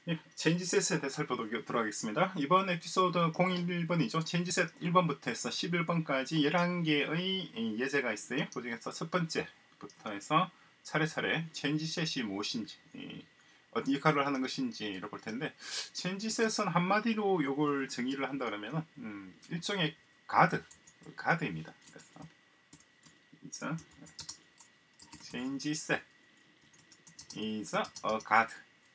예, 체인지셋에 대해 살펴보도록 하겠습니다. 이번 에피소드 01번이죠. 체인지셋 1번부터 해서 11번까지 11개의 예제가 있어요. 그 중에서 첫 번째부터 해서 차례차례 체인지셋이 무엇인지, 어떤 역할을 하는 것인지를 볼 텐데, 체인지셋은 한마디로 이걸 정의를 한다 그러면 일종의 가드입니다. 그래서 체인지셋 is a guard.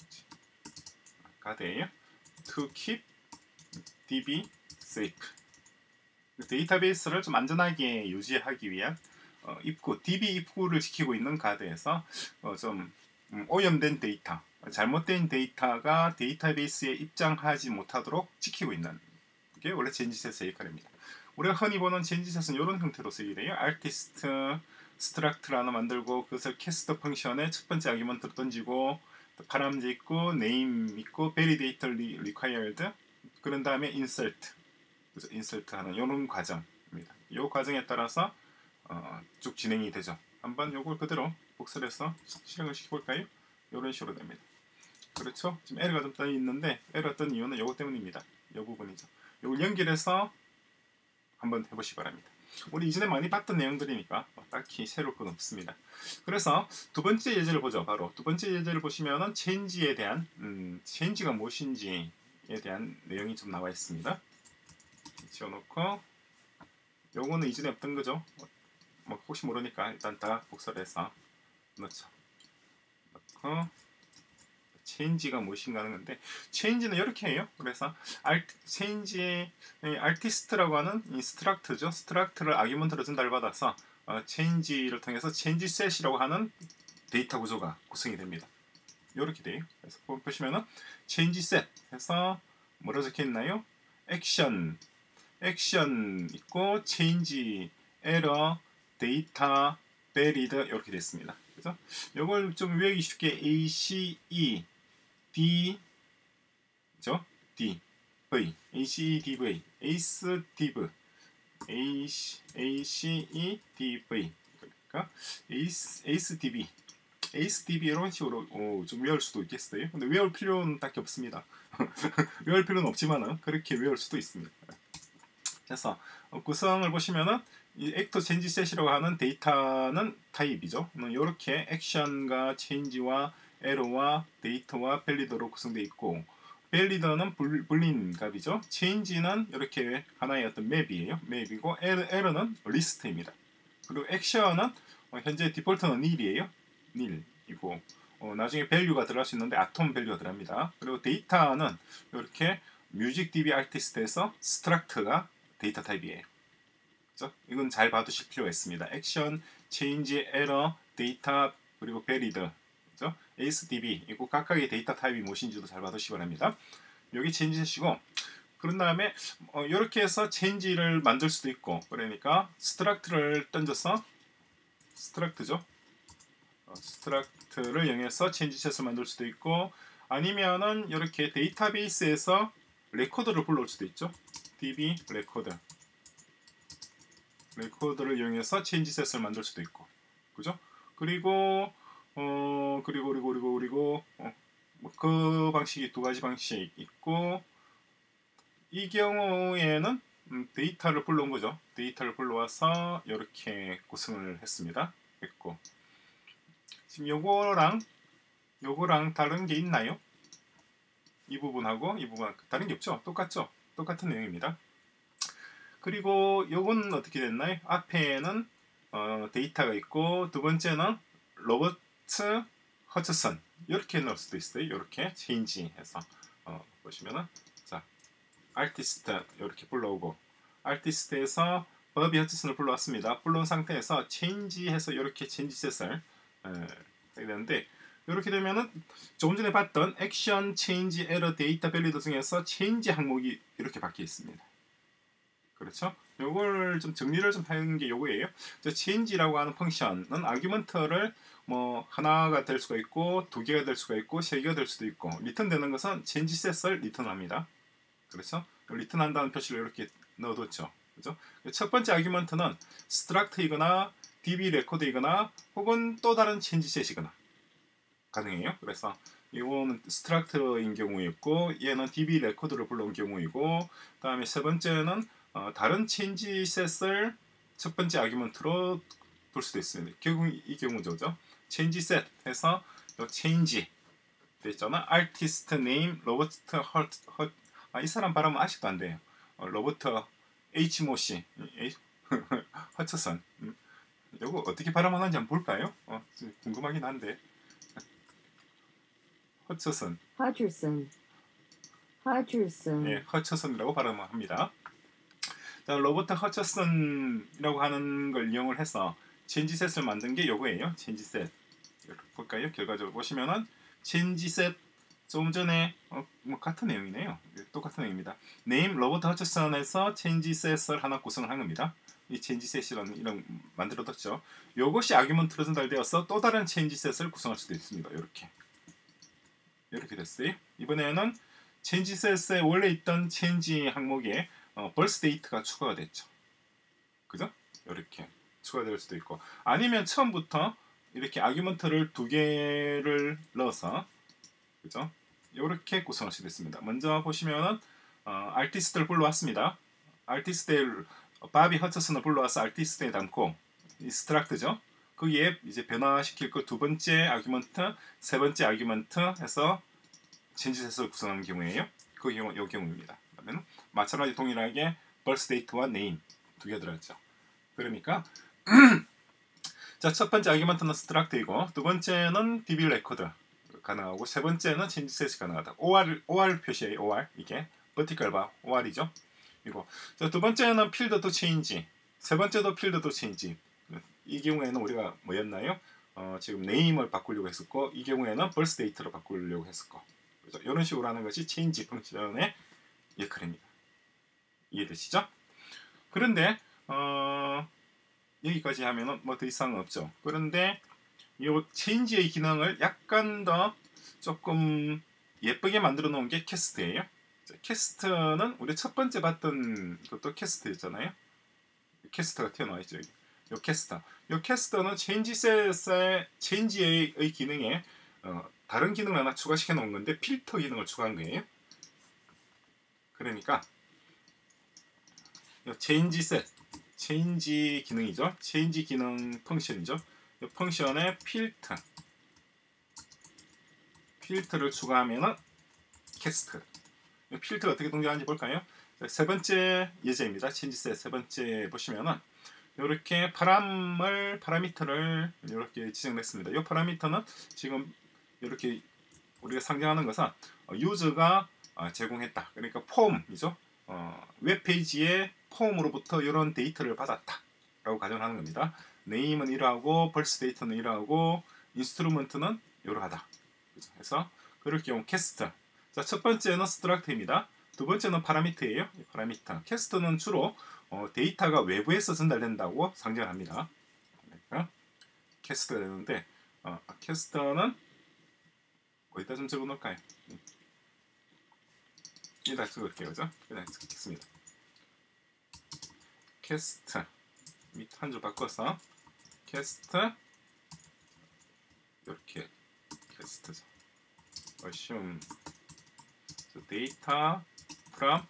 가드예요. To keep DB safe. 데이터베이스를 좀 안전하게 유지하기 위한 DB 입구를 지키고 있는 가드에서 좀 오염된 데이터, 잘못된 데이터가 데이터베이스에 입장하지 못하도록 지키고 있는 게 원래 체인지셋의 역할입니다. 우리가 흔히 보는 체인지셋은 이런 형태로 쓰이게 돼요. artist struct를 하나 만들고 그것을 cast 펑션에 첫 번째 아규먼트로 던지고 파람제 있고 name 있고 validate required 그런 다음에 insert 하는 이런 과정입니다. 이 과정에 따라서 쭉 진행이 되죠. 한번 이걸 그대로 복사를 해서 실행을 시켜볼까요? 이런 식으로 됩니다. 그렇죠? 지금 에러가 좀 떠 있는데 에러 뜬 이유는 이것 때문입니다. 이 부분이죠. 이걸 연결해서 한번 해보시기 바랍니다. 우리 이전에 많이 봤던 내용들이니까 딱히 새로울 건 없습니다. 그래서 두 번째 예제를 보죠. 바로 두 번째 예제를 보시면은 체인지에 대한 체인지가 무엇인지에 대한 내용이 좀 나와 있습니다. 지워놓고 요거는 이전에 없던 거죠. 뭐 혹시 모르니까 일단 다 복사를 해서 넣죠. 넣고 체인지가 무엇인가 하는 건데 체인지는 이렇게 해요. 그래서 체인지의 artist라고 하는 이 스트럭트죠. 스트럭트를 아규먼트로 전달을 받아서 체인지를 통해서 체인지셋이라고 하는 데이터 구조가 구성이 됩니다. 이렇게 돼요. 그래서 보시면은 체인지셋 해서 뭐라 적혀 있나요? 액션 있고 체인지 에러 데이터 베리드 이렇게 됐습니다. 그죠? 이걸 좀 외우기 쉽게 ACE D 죠? D V ACEDV ACEDV ACEDV 그러니까 ACEDV ACEDV 이런 식으로 좀 외울 수도 있겠어요. 근데 외울 필요는 딱히 없습니다. 외울 필요는 없지만은 그렇게 외울 수도 있습니다. 그래서 구성을 보시면은 이 액터 체인지셋이라고 하는 데이터는 타입이죠. 이렇게 액션과 체인지와 에러와 데이터와 밸리더로 구성되어 있고 밸리더는 불린 값이죠. 체인지는 이렇게 하나의 어떤 맵이에요. 맵이고 에러는 리스트입니다. 그리고 액션은 현재 디폴트는 nil이에요. nil이고 나중에 밸류가 들어갈 수 있는데 아톰 밸류가 들어갑니다. 그리고 데이터는 이렇게 뮤직 DB 아티스트에서 스트럭트가 데이터 타입이에요. 그렇죠? 이건 잘 봐두실 필요가 있습니다. 액션, 체인지, 에러, 데이터 그리고 밸리드 그렇죠? ACDB 이거 각각의 데이터 타입이 무엇인지도 잘 봐두시기 바랍니다. 여기 체인지셋이고 그런 다음에 이렇게 해서 체인지를 만들 수도 있고 그러니까 스트럭트를 던져서 스트럭트죠. 스트럭트를 이용해서 체인지셋을 만들 수도 있고 아니면은 이렇게 데이터베이스에서 레코드를 불러올 수도 있죠. DB 레코드를 이용해서 체인지셋을 만들 수도 있고 그죠? 그리고 그 방식이 두 가지 방식 있고 이 경우에는 데이터를 불러온 거죠. 데이터를 불러와서 이렇게 구성을 했습니다. 했고 지금 요거랑 다른 게 있나요? 이 부분하고 이 부분 다른 게 없죠? 똑같죠? 똑같은 내용입니다. 그리고 요건 어떻게 됐나요? 앞에는 데이터가 있고 두 번째는 로버트 허츠슨 이렇게 넣을 수도 있어요. 이렇게 체인지 해서 보시면은 자 아티스트 이렇게 불러오고 아티스트에서 버비 허츠슨을 불러왔습니다. 불러온 상태에서 체인지 해서 이렇게 체인지셋을 하게 되는데 이렇게 되면은 조금 전에 봤던 액션, 체인지, 에러, 데이터 밸리드 중에서 체인지 항목이 이렇게 박혀 있습니다. 그렇죠? 요걸 좀 정리를 좀 하는 게 요거예요. change라고 하는 펑션은 아규먼트를 뭐 하나가 될 수가 있고 두 개가 될 수가 있고 세 개가 될 수도 있고 리턴되는 것은 changeset을 리턴합니다. 그렇죠? 리턴한다는 표시를 이렇게 넣어뒀죠. 그렇죠? 첫 번째 아규먼트는 struct이거나 db 레코드이거나 혹은 또 다른 changeset이거나 가능해요. 그래서 이거는 스트럭트인 경우였고 얘는 DB 레코드를 불러온 경우이고 그다음에 세 번째는 다른 체인지 셋을 첫 번째 아규먼트로 둘 수도 있습니다. 결국 이 경우죠. 체인지 셋 해서 요 체인지 있잖아. 아티스트 네임 로버트 헐트 이 사람 발음은 아직도 안 돼요. 로버트 H 모씨 허처슨. 이거 어떻게 발음하는지 한번 볼까요? 궁금하긴 한데. 허처슨. 허처슨. 예, 허처슨이라고 발음합니다. 자, 로버트 허처슨이라고 하는 걸 이용을 해서 체인지셋을 만든 게 요거예요. 체인지셋. 볼까요? 결과적으로 보시면은 체인지셋 좀 전에 뭐 같은 내용이네요. 똑같은 내용입니다. 네임 로버트 허처슨에서 체인지셋을 하나 구성을 한 겁니다. 이 체인지셋이라는 이런 만들어뒀죠. 요것이 아규먼트로 전달되어서 또 다른 체인지셋을 구성할 수도 있습니다. 이렇게 됐어요. 이번에는 체인지셋에 원래 있던 체인지 항목에 벌스 데이트가 추가가 됐죠. 그죠? 이렇게 추가될 수도 있고 아니면 처음부터 이렇게 아규먼트를 두 개를 넣어서 그죠? 이렇게 구성할 수도 있습니다. 먼저 보시면은 아티스트를 불러왔습니다. 아티스트를 바비 허처슨을 불러와서 아티스트에 담고 이 스트럭트죠. 거기에 이제 변화시킬 거 두 번째 아규먼트, 세 번째 아규먼트 해서 체인지셋을 구성하는 경우예요. 요 경우입니다. 그러면 마찬가지 동일하게 birth date와 name 두 개 들어갔죠. 그러니까 자, 첫 번째 아규먼트는 스트럭트이고 두 번째는 DB 레코드 가능하고 세 번째는 체인지셋이 가능하다. OR 표시예요. OR 이게 vertical bar OR이죠. 이거 자, 두 번째는 필드 투 체인지, 세 번째도 필드 투 체인지. 이 경우에는 우리가 뭐였나요? 지금 네임을 바꾸려고 했었고 이 경우에는 birth date로 바꾸려고 했었고 그래서 이런 식으로 하는 것이 체인지 펑션의 역할입니다. 이해되시죠? 그런데 여기까지 하면은 뭐 더 이상은 없죠. 그런데 이 체인지의 기능을 약간 더 조금 예쁘게 만들어 놓은 게 캐스트예요. 캐스트는 우리 첫 번째 봤던 것도 캐스트였잖아요. 캐스트가 튀어나와 있죠. 여기. 요 캐스터. 요 캐스터는 체인지셋의 체인지의 기능에 다른 기능을 하나 추가시켜 놓은 건데 필터 기능을 추가한 거예요. 그러니까 요 체인지셋 체인지 기능이죠. 체인지 기능 펑션이죠. 이 펑션에 필터를 추가하면은 캐스트. 필터가 어떻게 동작하는지 볼까요? 세 번째 예제입니다. 체인지셋 세 번째 보시면은 이렇게 파라미터를 이렇게 지정했습니다. 이 파라미터는 지금 이렇게 우리가 상정하는 것은 유저가 제공했다. 그러니까 폼이죠. 웹페이지의 폼으로부터 이런 데이터를 받았다라고 가정하는 겁니다. 네임은 이러하고 벌스 데이터는 이러하고 인스트루먼트는 이러하다. 그래서 그럴 경우 캐스트. 자, 첫 번째는 스트럭트입니다. 두 번째는 파라미터예요. 파라미터. 캐스트는 주로 데이터가 외부에서 전달된다고 상정합니다. 그러니까 캐스트가 되는데 캐스트는 어디다 좀 적어놓을까요? 여기다 적을게요. 그죠? 그냥 적겠습니다. 캐스트 밑 한 줄 바꿔서 캐스트 이렇게 캐스트죠. assume the data from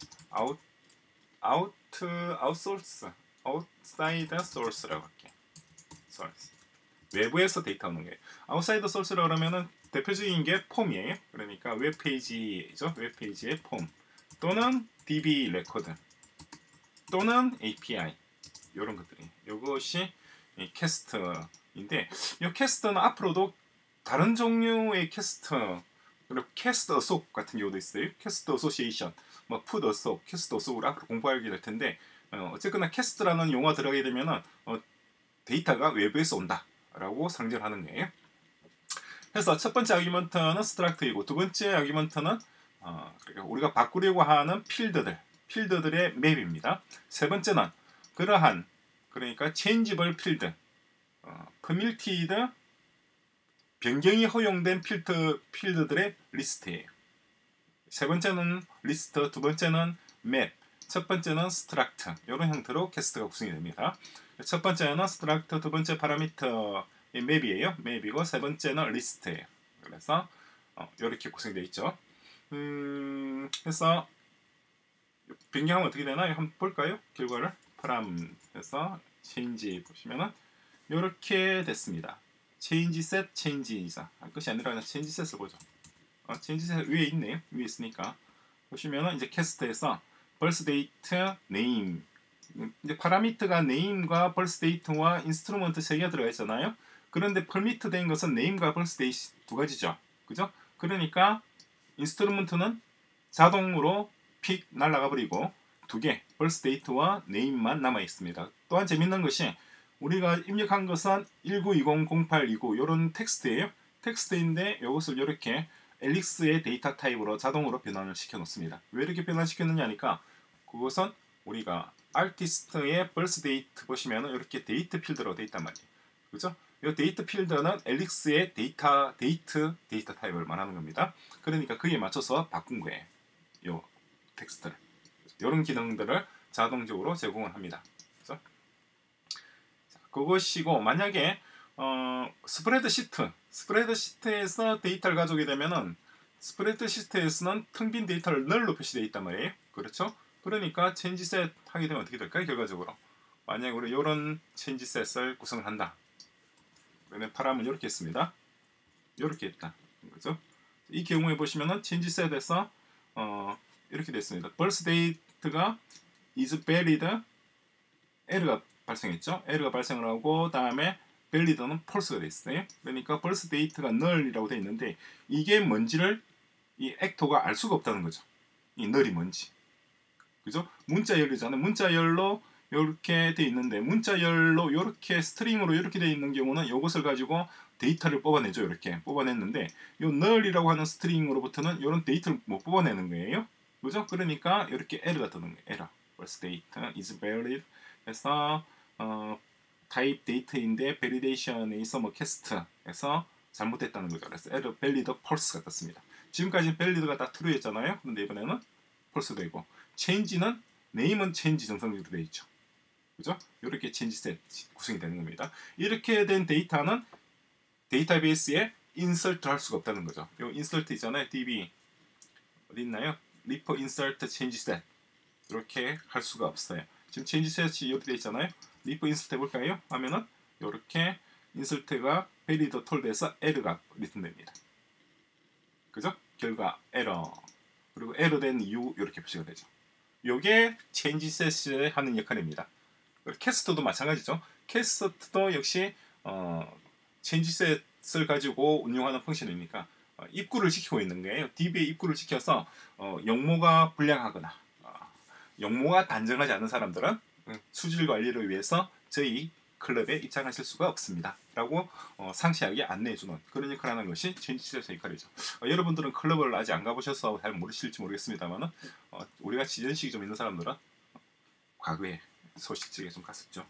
outside source라고 할게요. source. 외부에서 데이터 오는 거예요. outside source라고 그러면은 대표적인 게 폼이에요. 그러니까 웹페이지죠. 웹페이지의 폼 또는 DB 레코드 또는 API 이런 것들이 이것이 캐스트인데 이 캐스트는 앞으로도 다른 종류의 캐스트 그리고 캐스트 어속 같은 경우도 있어요. 캐스트 어소시에이션, 뭐 푸드 어속, 캐스트 어속으로 앞으로 공부하게 될 텐데 어쨌거나 캐스트라는 용어가 들어가게 되면은 데이터가 외부에서 온다라고 상정하는 거예요. 그래서 첫 번째 아규먼트는 스트럭트이고 두 번째 아규먼트는 그러니까 우리가 바꾸려고 하는 필드들의 맵입니다. 세 번째는 그러한 그러니까 changeable 필드, permitted 변경이 허용된 필드들의 리스트예요. 세 번째는 리스트, 두 번째는 맵, 첫 번째는 스트럭트 이런 형태로 캐스트가 구성이 됩니다. 첫 번째는 스트럭트, 두 번째 파라미터의 맵이에요. 맵이고 세 번째는 리스트예요. 그래서 이렇게 구성되어 있죠. 해서 변경하면 어떻게 되나요? 한번 볼까요? 결과를 param 해서 change 보시면은 이렇게 됐습니다. change set, change이자 끝이 아니라 그냥 change set을 보죠. change set 위에 있네요. 위에 있으니까 보시면은 이제 캐스트에서 birth date, name 이제 파라미터가 name과 birth date와 instrument 세 개가 들어가 있잖아요. 그런데 permit 된 것은 name과 birth date 두 가지죠. 그죠? 그러니까 instrument는 자동으로 픽 날아가 버리고 두 개, birth date와 name만 남아 있습니다. 또한 재밌는 것이 우리가 입력한 것은 19200829 이런 텍스트예요. 텍스트인데 이것을 이렇게 엘릭스의 데이터 타입으로 자동으로 변환을 시켜 놓습니다. 왜 이렇게 변환시켰느냐니까 그것은 우리가 아티스트의 birth date 보시면 이렇게 데이트 필드로 되어 있단 말이에요. 그죠? 이 데이트 필드는 엘릭스의 데이터 타입을 말하는 겁니다. 그러니까 그에 맞춰서 바꾼 거예요. 이 텍스트를. 이런 기능들을 자동적으로 제공을 합니다. 그죠? 자, 그것이고 만약에 스프레드시트에서 데이터를 가져오게 되면은 스프레드시트에서는 텅 빈 데이터를 널로 표시되어 있단 말이에요. 그렇죠? 그러니까 체인지셋 하게 되면 어떻게 될까요? 결과적으로 만약에 우리 이런 체인지셋을 구성을 한다. 그러면 파람은 이렇게 했습니다. 이렇게 했다. 그죠? 이 경우에 보시면은 체인지셋에서 이렇게 됐습니다. birth date가 is valid 에러가 발생했죠. 에러가 발생을 하고 다음에 valid는 false가 됐어요. 그러니까 birth date가 null이라고 되어 있는데 이게 뭔지를 이 액터가 알 수가 없다는 거죠. 이 null이 뭔지. 그죠? 문자열이잖아요. 문자열로 이렇게 돼 있는데 문자열로 이렇게 스트링으로 이렇게 돼 있는 경우는 이것을 가지고 데이터를 뽑아내죠. 이렇게 뽑아냈는데 이 null이라고 하는 스트링으로부터는 이런 데이터를 못 뽑아내는 거예요. 그죠? 그러니까 이렇게 에러가 뜨는 거예요. 에러. birth date is valid 해서 타입 데이터인데 validation에 있어 뭐 캐스트에서 잘못됐다는 거죠. 그래서 error valid false가 떴습니다. 지금까지 valid가 다 true였잖아요. 근데 이번에는 false 되고 change는 name은 change 정상적으로 되어 있죠. 그죠? 이렇게 change set 구성이 되는 겁니다. 이렇게 된 데이터는 데이터베이스에 insert 할 수가 없다는 거죠. 이 insert 있잖아요. db 어디 있나요? refer insert change set 이렇게 할 수가 없어요. 지금 change set이 이렇게 되어 있잖아요. refer insert 해볼까요? 하면은 이렇게 insert가 valid told에서 error가 리턴됩니다. 그죠? 결과 error 그리고 error 된 이유 이렇게 표시가 되죠. 요게 change set이 하는 역할입니다. 캐스트도 마찬가지죠. 캐스트도 역시 change set을 가지고 운용하는 펑션이니까 입구를 지키고 있는 거예요. DB의 입구를 지켜서 용모가 불량하거나 용모가 단정하지 않은 사람들은 수질 관리를 위해서 저희 클럽에 입장하실 수가 없습니다. 라고 상세하게 안내해주는 그런 역할을 하는 것이 체인지셋의 역할이죠. 여러분들은 클럽을 아직 안 가보셔서 잘 모르실지 모르겠습니다만 우리같이 지연식이 좀 있는 사람들은 과거에 소식지에 좀 갔었죠.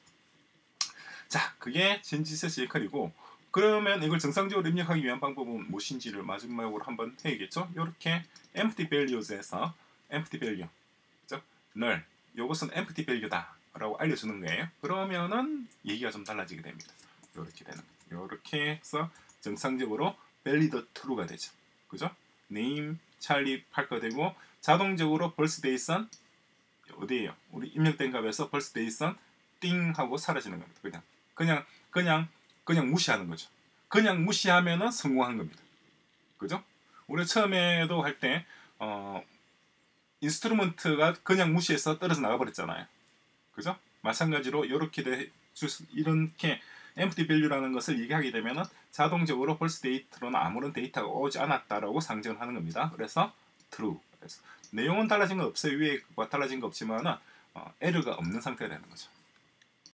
자, 그게 체인지셋의 역할이고 그러면 이걸 정상적으로 입력하기 위한 방법은 무엇인지를 마지막으로 한번 해야겠죠. 이렇게 empty values에서 empty value, 그죠? null, 이것은 empty value다 라고 알려주는 거예요. 그러면은 얘기가 좀 달라지게 됩니다. 이렇게 되는 거예요. 이렇게 해서 정상적으로 valid true가 되죠. 그죠? name, 찰리, 팔거 되고 자동적으로 birth date는 어디에요? 우리 입력된 값에서 birth date는 띵 하고 사라지는 겁니다. 그냥 무시하는 거죠. 그냥 무시하면은 성공한 겁니다. 그죠? 우리 처음에도 할 때 인스트루먼트가 그냥 무시해서 떨어져 나가 버렸잖아요. 그죠? 마찬가지로 이렇게 empty value라는 것을 얘기하게 되면은 자동적으로 birth date로는 아무런 데이터가 오지 않았다라고 상정을 하는 겁니다. 그래서 true. 그래서 내용은 달라진 거 없어요. 위에 달라진 거 없지만은 에러가 없는 상태가 되는 거죠.